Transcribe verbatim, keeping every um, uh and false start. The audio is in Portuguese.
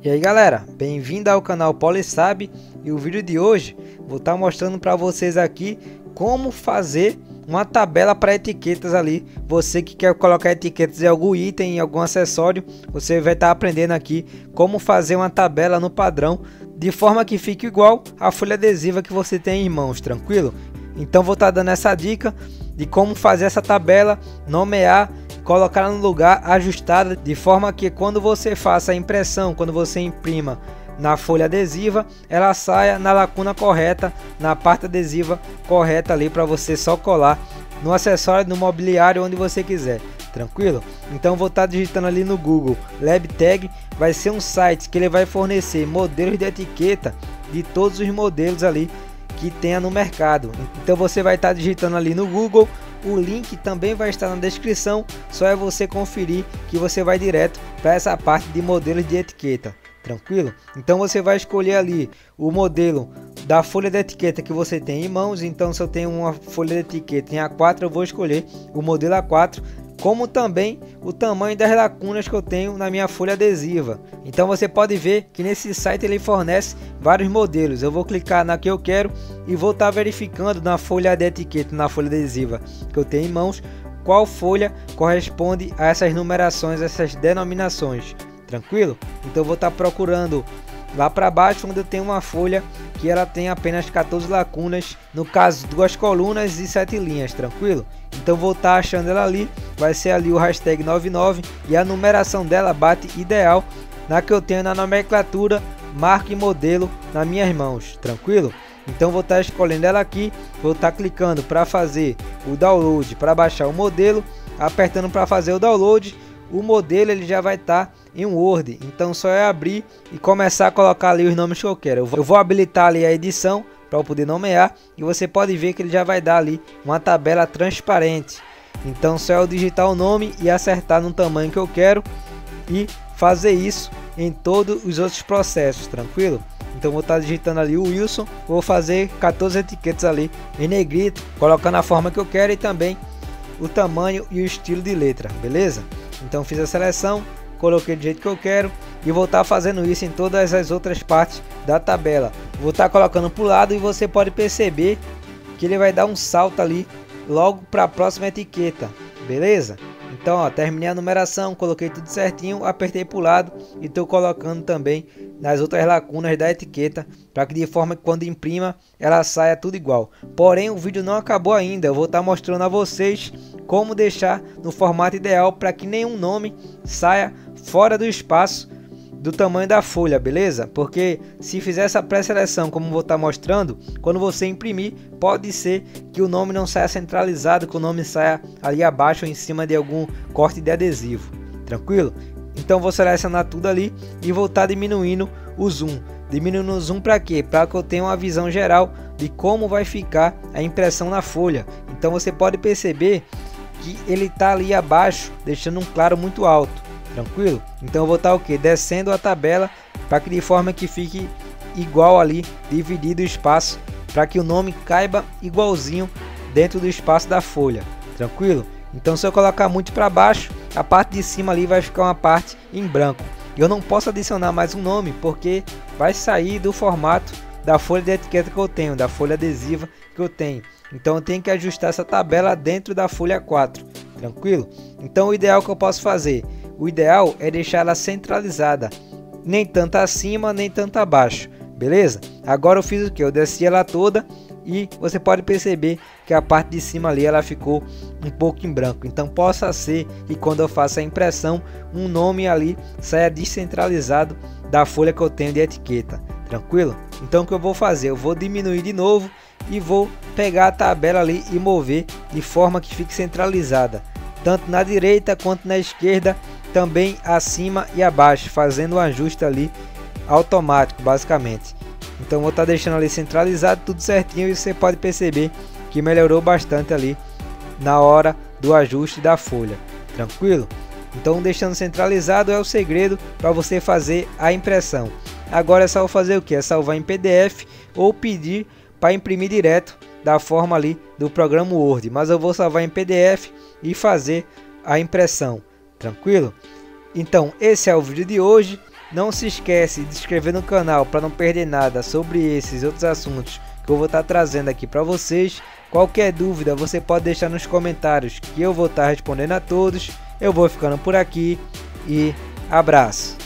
E aí galera, bem-vindo ao canal Polissab, e o vídeo de hoje vou estar mostrando para vocês aqui como fazer uma tabela para etiquetas ali. Você que quer colocar etiquetas em algum item, em algum acessório, você vai estar aprendendo aqui como fazer uma tabela no padrão, de forma que fique igual a folha adesiva que você tem em mãos, tranquilo? Então vou estar dando essa dica de como fazer essa tabela, nomear, colocar no lugar ajustada, de forma que quando você faça a impressão, quando você imprima na folha adesiva, ela saia na lacuna correta, na parte adesiva correta ali, para você só colar no acessório, no mobiliário, onde você quiser, tranquilo? Então vou estar digitando ali no Google LabTag, vai ser um site que ele vai fornecer modelos de etiqueta de todos os modelos ali que tenha no mercado. Então você vai estar digitando ali no Google, o link também vai estar na descrição, só é você conferir que você vai direto para essa parte de modelos de etiqueta, tranquilo? Então você vai escolher ali o modelo da folha de etiqueta que você tem em mãos. Então se eu tenho uma folha de etiqueta em A quatro, eu vou escolher o modelo A quatro, como também o tamanho das lacunas que eu tenho na minha folha adesiva. Então você pode ver que nesse site ele fornece vários modelos. Eu vou clicar na que eu quero e vou estar verificando na folha de etiqueta, na folha adesiva que eu tenho em mãos, qual folha corresponde a essas numerações, essas denominações, tranquilo? Então eu vou estar procurando lá para baixo, onde eu tenho uma folha que ela tem apenas quatorze lacunas, no caso duas colunas e sete linhas, tranquilo? Então vou estar achando ela ali, vai ser ali o hashtag noventa e nove, e a numeração dela bate ideal na que eu tenho na nomenclatura, marca e modelo nas minhas mãos, tranquilo? Então vou estar escolhendo ela aqui, vou estar clicando para fazer o download, para baixar o modelo, apertando para fazer o download. O modelo ele já vai estar em Word, então só é abrir e começar a colocar ali os nomes que eu quero. Eu vou, eu vou habilitar ali a edição para eu poder nomear, e você pode ver que ele já vai dar ali uma tabela transparente. Então só eu digitar o nome e acertar no tamanho que eu quero e fazer isso em todos os outros processos, tranquilo? Então vou estar digitando ali o Wilson, vou fazer quatorze etiquetas ali em negrito, colocando a forma que eu quero e também o tamanho e o estilo de letra, beleza? Então fiz a seleção, coloquei do jeito que eu quero e vou estar fazendo isso em todas as outras partes da tabela. Vou estar colocando para o lado e você pode perceber que ele vai dar um salto ali logo para a próxima etiqueta, beleza? Então ó, terminei a numeração, coloquei tudo certinho, apertei para o lado e estou colocando também nas outras lacunas da etiqueta, para que de forma que quando imprima ela saia tudo igual. Porém o vídeo não acabou ainda, eu vou estar mostrando a vocês como deixar no formato ideal para que nenhum nome saia fora do espaço do tamanho da folha, beleza? Porque se fizer essa pré-seleção como vou estar mostrando, quando você imprimir, pode ser que o nome não saia centralizado, que o nome saia ali abaixo ou em cima de algum corte de adesivo, tranquilo? Então vou selecionar tudo ali e vou estar diminuindo o zoom. Diminuindo o zoom para quê? Para que eu tenha uma visão geral de como vai ficar a impressão na folha. Então você pode perceber que ele está ali abaixo, deixando um claro muito alto, tranquilo? Então eu vou estar o que? Descendo a tabela para que de forma que fique igual ali, dividido o espaço, para que o nome caiba igualzinho dentro do espaço da folha, tranquilo? Então se eu colocar muito para baixo, a parte de cima ali vai ficar uma parte em branco. Eu não posso adicionar mais um nome porque vai sair do formato da folha de etiqueta que eu tenho, da folha adesiva que eu tenho. Então eu tenho que ajustar essa tabela dentro da folha quatro, tranquilo? Então o ideal que eu posso fazer, o ideal é deixar ela centralizada, nem tanto acima nem tanto abaixo, beleza? Agora eu fiz o que? Eu desci ela toda e você pode perceber que a parte de cima ali ela ficou um pouco em branco. Então possa ser que quando eu faça a impressão, um nome ali saia descentralizado da folha que eu tenho de etiqueta, tranquilo? Então o que eu vou fazer? Eu vou diminuir de novo e vou pegar a tabela ali e mover de forma que fique centralizada, tanto na direita quanto na esquerda, também acima e abaixo, fazendo um ajuste ali automático basicamente. Então vou estar deixando ali centralizado tudo certinho e você pode perceber que melhorou bastante ali na hora do ajuste da folha, tranquilo? Então deixando centralizado é o segredo para você fazer a impressão. Agora é só fazer o que? É salvar em P D F ou pedir para imprimir direto da forma ali do programa Word, mas eu vou salvar em P D F e fazer a impressão, tranquilo? Então esse é o vídeo de hoje. Não se esquece de se inscrever no canal para não perder nada sobre esses outros assuntos que eu vou estar trazendo aqui para vocês. Qualquer dúvida você pode deixar nos comentários que eu vou estar respondendo a todos. Eu vou ficando por aqui e abraço.